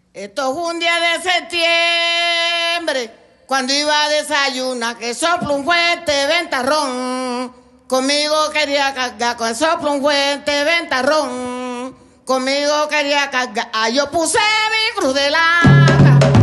Esto fue un día de septiembre, cuando iba a desayunar, que sopla un fuerte ventarrón. Conmigo quería cargar, con sopla un fuerte ventarrón. Conmigo quería cargar, yo puse mi cruz de laca.